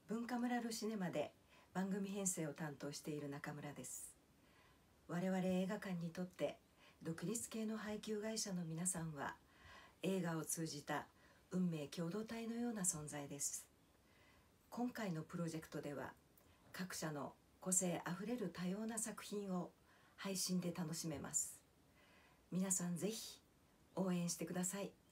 文化村ルシネマで番組編成を担当している中村です。我々映画館にとって独立系の配給会社の皆さんは映画を通じた運命共同体のような存在です。今回のプロジェクトでは各社の個性あふれる多様な作品を配信で楽しめます。皆さんぜひ応援してください。